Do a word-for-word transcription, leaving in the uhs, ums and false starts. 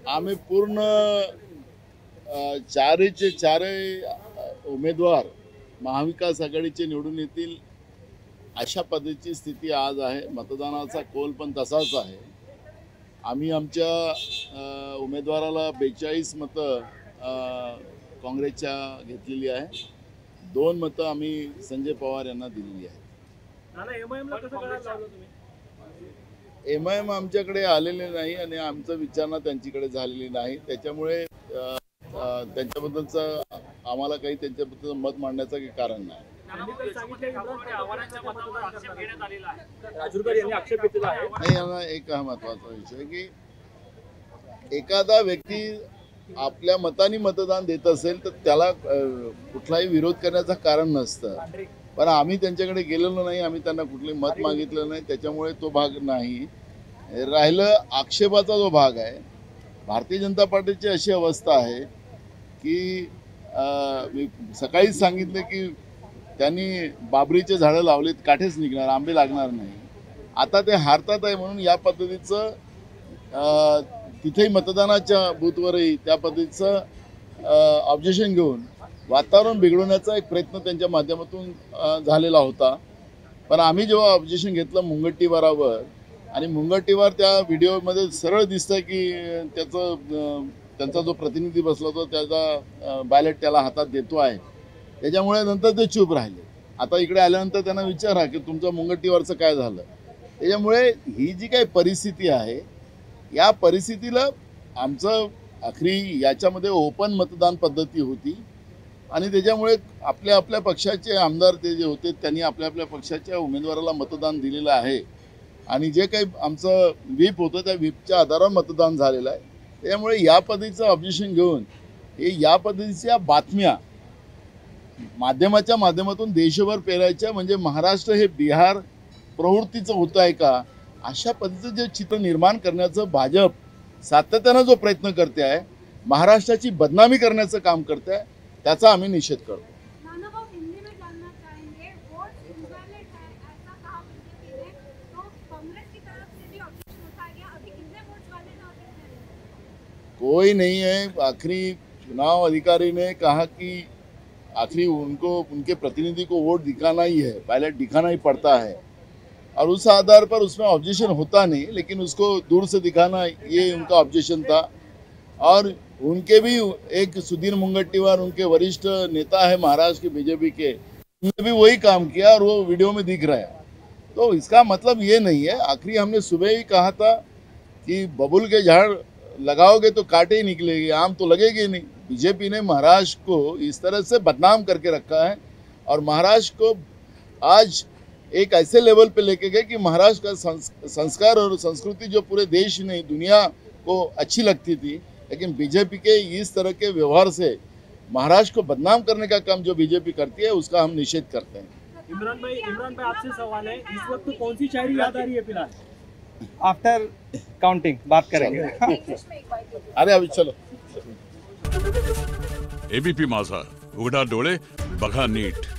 आम्ही पूर्ण चारचे चारही उमेदवार महाविकास आघाडीचे निवडून येतील अशा पद्धतीची स्थिती आज आहे। मतदानाचा कौल पण तसाच आहे। आम्ही आमच्या उमेदवाराला बेचाळीस मतं काँग्रेसच्या घेतलेली आहे। दोन मतं आम्ही संजय पवार यांना दिलेली आहेत। एम आय एम आमच्याकडे आलेले नाही आणि आमचं विचारणा त्यांच्याकडे झालेली नाही, त्याच्यामुळे त्यांच्याबद्दलचं आम्हाला काही त्यांच्याबद्दल मत मांडण्याचं काही कारण नाही। नाही, एक हा महत्वाचा विषय की एखादा व्यक्ती आपल्या मताने मतदान देत असेल तर त्याला कुठलाही विरोध करण्याचं कारण नसतं, पण आम्ही त्यांच्याकडे गेलेलो नाही, आम्ही त्यांना कुठले मत मागितलं नाही, त्याच्यामुळे तो भाग नाही। राहिलं आक्षेपाचा जो भाग आहे, भारतीय जनता पार्टीची अशी अवस्था आहे की मी सकाळीच सांगितलं की त्यांनी बाबरीचे झाडं लावलीत, काठेच निघणार, आंबे लागणार नाही। आता ते हारतात आहे म्हणून या पद्धतीचं तिथेही मतदानाच्या बूथवरही त्या पद्धतीचं ऑब्जेक्शन घेऊन वातावरण बिघडवण्याचा एक प्रयत्न त्यांच्या माध्यमातून झालेला होता। पण आम्ही जेव्हा ऑब्जेक्शन घेतलं मुनगंटीवारावर आणि मुनगंटीवार त्या व्हिडिओमध्ये सरळ दिसतं की त्याचं त्यांचा जो प्रतिनिधी बसला होता त्याचा बॅलेट त्याला हातात देतो आहे, त्याच्यामुळे नंतर ते चूप राहिले। आता इकडे आल्यानंतर त्यांना विचारा की तुमचं मुनगंटीवारचं काय झालं। त्याच्यामुळे ही जी काही परिस्थिती आहे, या परिस्थितीला आमचं आखरी याच्यामध्ये ओपन मतदान पद्धती होती आणि त्याच्यामुळे आपल्या आपल्या पक्षाचे आमदार ते जे होते त्यांनी आपल्या आपल्या पक्षाच्या उमेदवाराला मतदान दिलेलं आहे आणि जे काही आमचं व्हीप होतं त्या व्हीपच्या आधारावर मतदान झालेलं आहे। त्यामुळे या पद्धतीचं ऑब्जेक्शन घेऊन हे या पद्धतीच्या बातम्या माध्यमाच्या माध्यमातून देशभर पेरायच्या म्हणजे महाराष्ट्र हे बिहार प्रवृत्तीचं होतं आहे का, अशा पद्धतीचं जे चित्र निर्माण करण्याचं भाजप सातत्यानं जो प्रयत्न करते आहे, महाराष्ट्राची बदनामी करण्याचं काम करते आहे, त्याचा आम्ही निषेध करतो। कोई नहीं है। आखिरी चुनाव अधिकारी ने कहा कि आखिरी उनको उनके प्रतिनिधि को वोट दिखाना ही है, बैलेट दिखाना ही पड़ता है और उस आधार पर उसमें ऑब्जेक्शन होता नहीं, लेकिन उसको दूर से दिखाना ये उनका ऑब्जेक्शन था। और उनके भी एक सुधीर मुनगंटीवार उनके वरिष्ठ नेता है महाराष्ट्र के बीजेपी के, उन्होंने भी वही काम किया और वो वीडियो में दिख रहा है। तो इसका मतलब ये नहीं है। आखिरी हमने सुबह ही कहा था कि बबुल के झाड़ लगाओगे तो कांटे ही निकलेंगे, आम तो लगेगी नहीं। बीजेपी ने महाराष्ट्र को इस तरह से बदनाम करके रखा है और महाराष्ट्र को आज एक ऐसे लेवल पे लेके गए कि महाराष्ट्र का संस्कार और संस्कृति जो पूरे देश नहीं दुनिया को अच्छी लगती थी, लेकिन बीजेपी के इस तरह के व्यवहार से महाराष्ट्र को बदनाम करने का काम जो बीजेपी करती है उसका हम निषेध करते हैं। इमरान भाई इमरान भाई आपसे सवाल है, इस वक्त कौन सी शायरी याद आ रही है फिलहाल? आफ्टर काउंटिंग बात करेंगे। अरे अभी चलो। एबीपी माझा, उघडा डोळे बघा नीट।